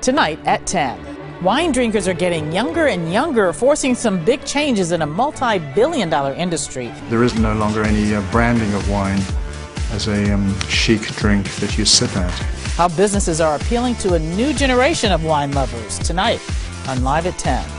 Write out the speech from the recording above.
tonight at 10. Wine drinkers are getting younger and younger, forcing some big changes in a multi-billion-dollar industry. There is no longer any branding of wine as a chic drink that you sip at. How businesses are appealing to a new generation of wine lovers tonight on Live at 10.